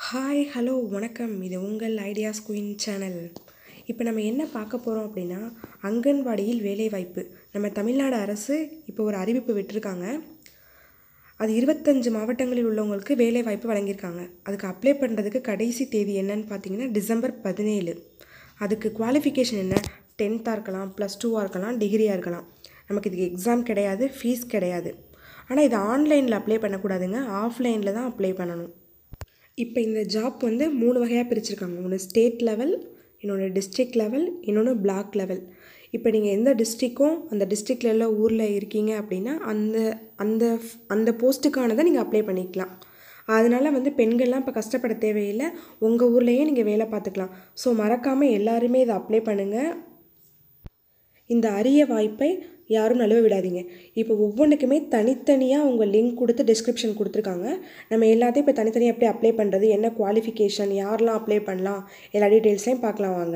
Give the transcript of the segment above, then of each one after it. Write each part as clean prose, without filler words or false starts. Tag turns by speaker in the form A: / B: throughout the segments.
A: Hi hello வணக்கம். இது உங்கள் ஐடியாஸ் குயின் சேனல். இப்போ நம்ம என்ன பார்க்க போகிறோம் அப்படின்னா, அங்கன்வாடியில் வேலைவாய்ப்பு. நம்ம தமிழ்நாடு அரசு இப்போ ஒரு அறிவிப்பு விட்டிருக்காங்க. அது 25 மாவட்டங்களில் உள்ளவங்களுக்கு வேலைவாய்ப்பு வழங்கியிருக்காங்க. அதுக்கு அப்ளை பண்ணுறதுக்கு கடைசி தேதி என்னன்னு பார்த்தீங்கன்னா டிசம்பர் 17. அதுக்கு குவாலிஃபிகேஷன் என்ன? 10th இருக்கலாம், +2 இருக்கலாம், டிகிரியாக இருக்கலாம். நமக்கு இதுக்கு எக்ஸாம் கிடையாது, ஃபீஸ் கிடையாது. ஆனால் இது ஆன்லைனில் அப்ளை பண்ணக்கூடாதுங்க, ஆஃப்லைனில் தான் அப்ளை பண்ணணும். இப்போ இந்த ஜாப் வந்து 3 வகையாக பிரிச்சுருக்காங்க. ஒன்று ஸ்டேட் லெவல், இன்னொன்று டிஸ்ட்ரிக்ட் லெவல், இன்னொன்று பிளாக் லெவல். இப்போ நீங்கள் எந்த டிஸ்ட்ரிக்கும் அந்த டிஸ்ட்ரிக்டில் உள்ள ஊரில் இருக்கீங்க அப்படின்னா அந்த அந்த அந்த போஸ்ட்டுக்கானதை நீங்கள் அப்ளை பண்ணிக்கலாம். அதனால் வந்து பெண்கள்லாம் இப்போ கஷ்டப்பட தேவையில்லை, உங்கள் ஊர்லேயே நீங்கள் வேலை பார்த்துக்கலாம். ஸோ மறக்காமல் எல்லாருமே இதை அப்ளை பண்ணுங்கள். இந்த அரிய வாய்ப்பை யாரும் நழுவ விடாதீங்க. இப்போ ஒவ்வொன்றுக்குமே தனித்தனியாக உங்கள் லிங்க் கொடுத்து டிஸ்கிரிப்ஷன் கொடுத்துருக்காங்க. நம்ம எல்லாத்தையும் இப்போ தனித்தனியாக எப்படி அப்ளை பண்ணுறது, என்ன குவாலிஃபிகேஷன், யாரெலாம் அப்ளை பண்ணலாம், எல்லா டீட்டெயில்ஸையும் பார்க்கலாம் வாங்க.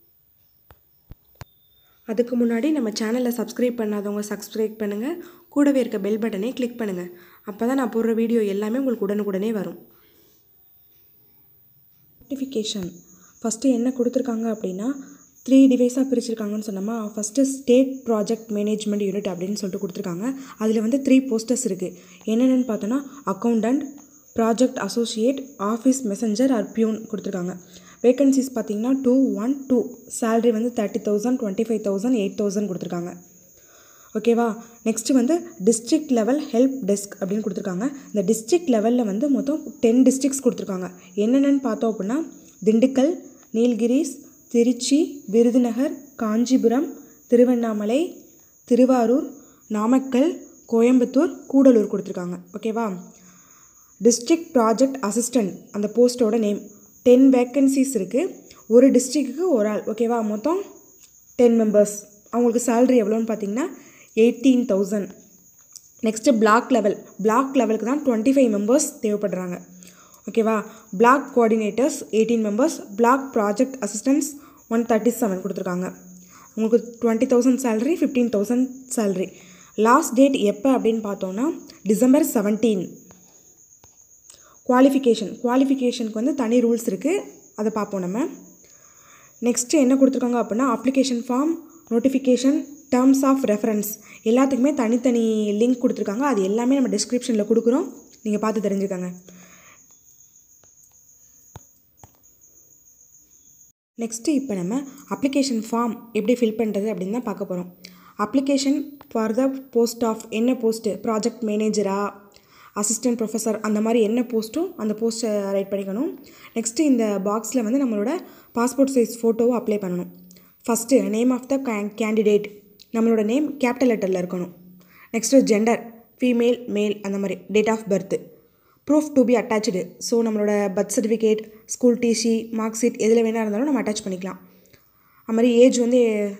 A: அதுக்கு முன்னாடி நம்ம சேனலை சப்ஸ்கிரைப் பண்ணாதவங்க சப்ஸ்கிரைப் பண்ணுங்கள், கூடவே இருக்க பெல் பட்டனை கிளிக் பண்ணுங்கள். அப்போ தான் நான் போடுற வீடியோ எல்லாமே உங்களுக்கு உடனுக்குடனே வரும். நோட்டிஃபிகேஷன் ஃபஸ்ட்டு என்ன கொடுத்துருக்காங்க அப்படின்னா 3 டிவைஸாக பிரிச்சுருக்காங்கன்னு சொன்னோமா. First state project management unit அப்படின்னு சொல்லிட்டு கொடுத்துருக்காங்க. அதில் வந்து 3 போஸ்டர்ஸ் இருக்குது. என்னென்னு பார்த்தோன்னா accountant, project associate, office messenger or peon கொடுத்துருக்காங்க. வேகன்சிஸ் பார்த்தீங்கன்னா 212. சேலரி வந்து 30,000, 25,000, 8,000 கொடுத்துருக்காங்க. ஓகேவா. நெக்ஸ்ட்டு வந்து டிஸ்ட்ரிக்ட் லெவல் ஹெல்ப் டெஸ்க் அப்படின்னு கொடுத்துருக்காங்க. இந்த டிஸ்ட்ரிக்ட் லெவலில் வந்து மொத்தம் 10 டிஸ்ட்ரிக்ஸ் கொடுத்துருக்காங்க. என்னென்னு பார்த்தோம் அப்படின்னா திண்டுக்கல், நீலகிரிஸ், திருச்சி, விருதுநகர், காஞ்சிபுரம், திருவண்ணாமலை, திருவாரூர், நாமக்கல், கோயம்புத்தூர், கூடலூர் கொடுத்துருக்காங்க. ஓகேவா. டிஸ்ட்ரிக்ட் ப்ராஜெக்ட் அசிஸ்டண்ட் அந்த போஸ்ட்டோட நேம் 10 வேக்கன்சிஸ் இருக்குது. ஒரு டிஸ்ட்ரிக்ட்டுக்கு ஒரு ஆள். ஓகேவா. மொத்தம் 10 மெம்பர்ஸ். அவங்களுக்கு சேலரி எவ்வளோன்னு பார்த்தீங்கன்னா 18,000. நெக்ஸ்ட்டு பிளாக் லெவலுக்கு தான் 25 மெம்பர்ஸ் தேவைப்படுறாங்க. ஓகேவா. Block coordinators 18 members, block project assistants 137 கொடுத்துருக்காங்க. உங்களுக்கு 20,000 சேலரி, 15,000 சேலரி. லாஸ்ட் டேட் எப்போ அப்படின்னு பார்த்தோன்னா டிசம்பர் 17. குவாலிஃபிகேஷனுக்கு வந்து தனி ரூல்ஸ் இருக்குது, அதை பார்ப்போம் நம்ம. நெக்ஸ்ட்டு என்ன கொடுத்துருக்காங்க அப்படின்னா application form, notification, terms of reference எல்லாத்துக்குமே தனித்தனி லிங்க் கொடுத்துருக்காங்க. அது எல்லாமே நம்ம டிஸ்கிரிப்ஷனில் கொடுக்குறோம், நீங்கள் பார்த்து தெரிஞ்சுக்கோங்க. நெக்ஸ்ட்டு இப்போ நம்ம அப்ளிகேஷன் ஃபார்ம் எப்படி ஃபில் பண்ணுறது அப்படின்னு தான் பார்க்க போகிறோம். Application for the post of என்ன போஸ்ட்டு, ப்ராஜெக்ட் மேனேஜரா, அசிஸ்டன்ட் ப்ரொஃபஸர், அந்த மாதிரி என்ன போஸ்ட்டோ அந்த போஸ்ட்டை ரைட் பண்ணிக்கணும். நெக்ஸ்ட்டு இந்த பாக்ஸில் வந்து நம்மளோட பாஸ்போர்ட் சைஸ் ஃபோட்டோவை அப்ளை பண்ணணும். First name of the candidate, நம்மளோட நேம் கேபிட்டல் லெட்டரில் இருக்கணும். நெக்ஸ்ட்டு ஜெண்டர் ஃபீமேல், மேல், அந்த மாதிரி. Date of birth, proof to be attach. So நம்மளோட birth certificate, school TC, mark sheet எதில் வேணால் இருந்தாலும் நம்ம அட்டாச் பண்ணிக்கலாம். அது மாதிரி ஏஜ் வந்து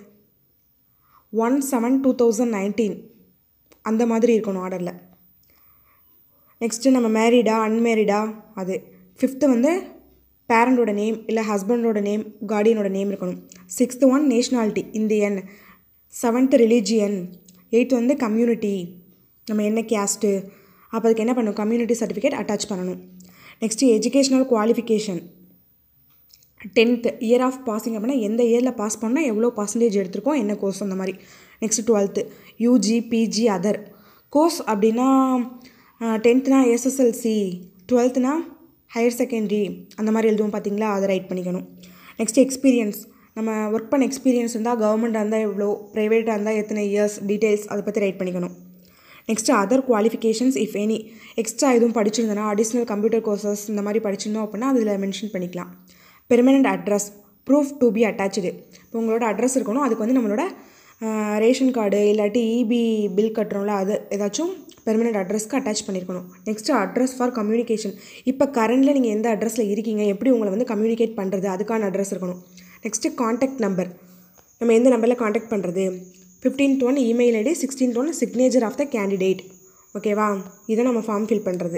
A: 1/7/2019 அந்த மாதிரி இருக்கணும் ஆர்டரில். நெக்ஸ்ட்டு நம்ம மேரீடா அன்மேரிடா அது. 5th வந்து பேரண்டோட நேம் இல்லை ஹஸ்பண்டோட நேம், கார்டியனோட நேம் இருக்கணும். 6th one nationality Indian. 7th religion. 8th வந்து கம்யூனிட்டி, நம்ம என்ன கேஸ்ட்டு. அப்போ அதுக்கு என்ன பண்ணணும், கம்யூனிட்டி சர்டிஃபிகேட் அட்டாச் பண்ணணும். Next educational qualification 10th year of passing அப்படின்னா எந்த இயரில் பாஸ் பண்ணால் எவ்வளோ பர்சன்டேஜ் எடுத்திருக்கோம், என்ன கோர்ஸ், அந்த மாதிரி. Next 12th UG, PG, other course அப்படின்னா 10thனா எஸ்எஸ்எல்சி, 12thனா ஹையர் செகண்டரி அந்த மாதிரி எழுதுவோம் பார்த்தீங்களா, அதை ரைட் பண்ணிக்கணும். நெக்ஸ்ட்டு எக்ஸ்பீரியன்ஸ், நம்ம ஒர்க் பண்ண எக்ஸ்பீரியன்ஸ் இருந்தால் கவர்மெண்ட்டாக இருந்தால் எவ்வளோ, ப்ரைவேட்டாக இருந்தால் எத்தனை இயர்ஸ், டீட்டெயில்ஸ் அதை பற்றி ரைட் பண்ணிக்கணும். Next other qualifications if any, extra எதுவும் படிச்சிருந்தோன்னா அடிஷ்னல் கம்ப்யூட்டர் கோர்சஸ் இந்த மாதிரி படிச்சிருந்தோம் அப்படின்னா அதில் மென்ஷன் பண்ணிக்கலாம். Permanent address, proof to be attach. இப்போ உங்களோட அட்ரஸ் இருக்கணும், அதுக்கு வந்து நம்மளோட ரேஷன் கார்டு இல்லாட்டி இபி பில் கட்டுறோம்ல, அது ஏதாச்சும் பெர்மனண்ட் அட்ரஸ்க்கு அட்டாச் பண்ணியிருக்கணும். நெக்ஸ்ட்டு அட்ரஸ் ஃபார் கம்யூனிகேஷன், இப்போ கரண்டில் நீங்கள் எந்த அட்ரஸில் இருக்கீங்க, எப்படி உங்களை வந்து கம்யூனிகேட் பண்ணுறது, அதுக்கான அட்ரஸ் இருக்கணும். நெக்ஸ்ட்டு காண்டாக்ட் நம்பர், நம்ம எந்த நம்பரில் காண்டாக்ட் பண்ணுறது. 15th one email ID, 16th one signature of the candidate. ஓகேவா. இதை நம்ம ஃபார்ம் ஃபில் பண்ணுறது.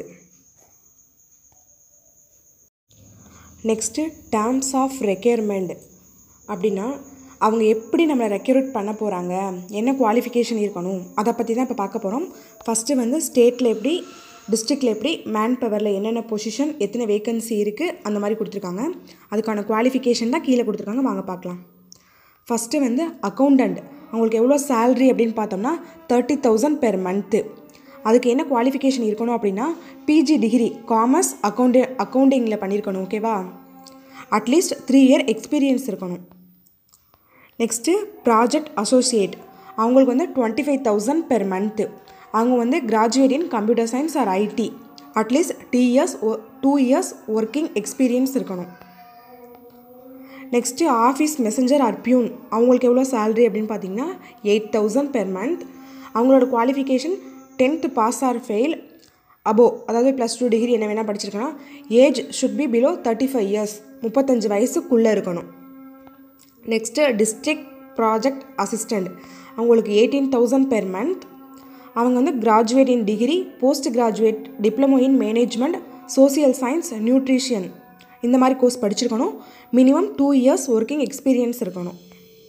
A: நெக்ஸ்ட்டு டேர்ம்ஸ் ஆஃப் ரெக்யர்மெண்ட் அப்படின்னா அவங்க எப்படி நம்மளை ரெக்யூரேட் பண்ண போகிறாங்க, என்ன குவாலிஃபிகேஷன் இருக்கணும், அதை பற்றி தான் இப்போ பார்க்க போகிறோம். ஃபஸ்ட்டு வந்து ஸ்டேட்டில் எப்படி டிஸ்ட்ரிக்டில் எப்படி, மேன் பவரில் என்னென்ன பொசிஷன், எத்தனை வேக்கன்சி இருக்குது, அந்த மாதிரி கொடுத்துருக்காங்க. அதுக்கான குவாலிஃபிகேஷன் தான் கீழே கொடுத்துருக்காங்க. வாங்க பார்க்கலாம். ஃபஸ்ட்டு வந்து அக்கௌண்டண்ட். அவங்களுக்கு எவ்வளோ சேல்ரி அப்படின்னு பார்த்தோம்னா 30,000 பெர் மந்த்து. அதுக்கு என்ன குவாலிஃபிகேஷன் இருக்கணும் அப்படின்னா பிஜி டிகிரி காமர்ஸ் அக்கௌண்டிங்கில் பண்ணியிருக்கணும். ஓகேவா? அட்லீஸ்ட் 3 இயர் எக்ஸ்பீரியன்ஸ் இருக்கணும். Next project associate. அவங்களுக்கு வந்து 25,000 பெர் மந்த்து. அவங்க வந்து graduate in computer science or IT. At least 2 years working experience இருக்கணும். Next office messenger or peon. அவங்களுக்கு எவ்வளோ சேல்ரி அப்படின்னு பார்த்தீங்கன்னா 8,000 பெர் மந்த். அவங்களோட qualification 10th pass or fail above, அதாவது +2 டிகிரி என்ன வேணால் படிச்சிருக்கணும். Age should be below 35 years, 35 வயசுக்குள்ளே இருக்கணும். Next district project assistant. அவங்களுக்கு 18,000 பெர் மந்த். அவங்க வந்து graduate in degree, post graduate diploma in management, social science, nutrition இந்த மாதிரி கோர்ஸ் படிச்சிருக்கணும். மினிமம் 2 இயர்ஸ் ஒர்க்கிங் எக்ஸ்பீரியன்ஸ் இருக்கணும்.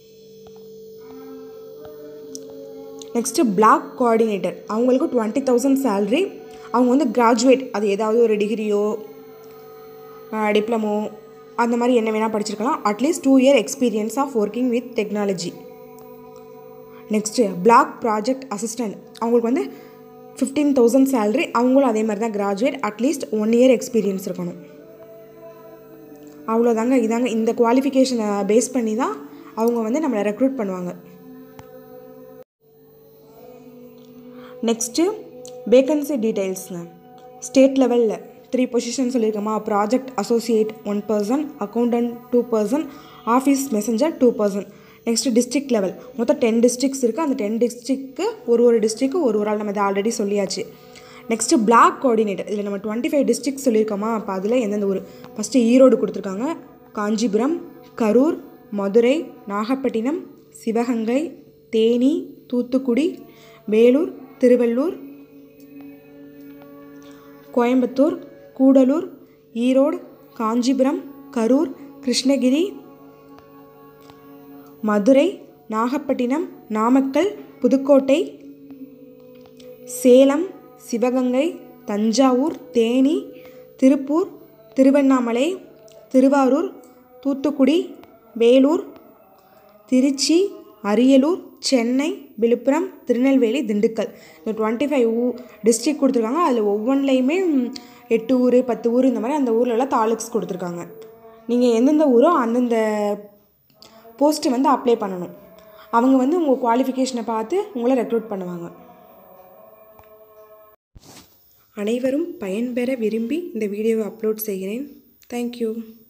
A: Next block coordinator. அவங்களுக்கு 20,000 சேல்ரி. அவங்க வந்து கிராஜுவேட், அது ஏதாவது ஒரு டிகிரியோ டிப்ளமோ அந்த மாதிரி என்ன வேணால் படிச்சிருக்கலாம். At least 2 year experience of working with technology. Next block project assistant. அவங்களுக்கு வந்து 15,000 சேல்ரி. அவங்களும் அதே மாதிரி தான் கிராஜுவேட், அட்லீஸ்ட் 1 இயர் எக்ஸ்பீரியன்ஸ் இருக்கணும். அவ்வளோதாங்க. இதாங்க இந்த குவாலிஃபிகேஷனை பேஸ் பண்ணி தான் அவங்க வந்து நம்மளை ரெக்ரூட் பண்ணுவாங்க. Next vacancy டீட்டெயில்ஸுங்க. ஸ்டேட் லெவலில் 3 பொசிஷன் சொல்லியிருக்கோமா. Project associate 1 person, accountant 2 person, office messenger 2 person. Next district level மொத்தம் 10 டிஸ்ட்ரிக்ஸ் இருக்குது. அந்த 10 டிஸ்ட்ரிக்க்கு ஒரு டிஸ்ட்ரிக்கு ஒரு ஆள், நம்ம இதை ஆல்ரெடி சொல்லியாச்சு. Next block coordinator. இதில் நம்ம 25 டிஸ்ட்ரிக்ஸ் சொல்லியிருக்கோமா. அப்போ அதில் எந்தெந்த ஊர்? ஃபஸ்ட்டு ஈரோடு கொடுத்துருக்காங்க, காஞ்சிபுரம், கரூர், மதுரை, நாகப்பட்டினம், சிவகங்கை, தேனி, தூத்துக்குடி, வேலூர், திருவள்ளூர், கோயம்புத்தூர், கூடலூர், ஈரோடு, காஞ்சிபுரம், கரூர், கிருஷ்ணகிரி, மதுரை, நாகப்பட்டினம், நாமக்கல், புதுக்கோட்டை, சேலம், சிவகங்கை, தஞ்சாவூர், தேனி, திருப்பூர், திருவண்ணாமலை, திருவாரூர், தூத்துக்குடி, வேலூர், திருச்சி, அரியலூர், சென்னை, விழுப்புரம், திருநெல்வேலி, திண்டுக்கல். இந்த 25 டிஸ்ட்ரிக்ட் கொடுத்துருக்காங்க. அதில் ஒவ்வொன்றிலையுமே 8 ஊர் 10 ஊர் இந்த மாதிரி அந்த ஊர்லலாம் தாலுக்ஸ் கொடுத்துருக்காங்க. நீங்கள் எந்தெந்த ஊரோ அந்தந்த போஸ்ட்டு வந்து அப்ளை பண்ணணும். அவங்க வந்து உங்கள் குவாலிஃபிகேஷனை பார்த்து உங்களை ரெக்ரூட் பண்ணுவாங்க. அனைவரும் பயன்பெற விரும்பி இந்த வீடியோவை அப்லோட் செய்கிறேன். தேங்க்யூ.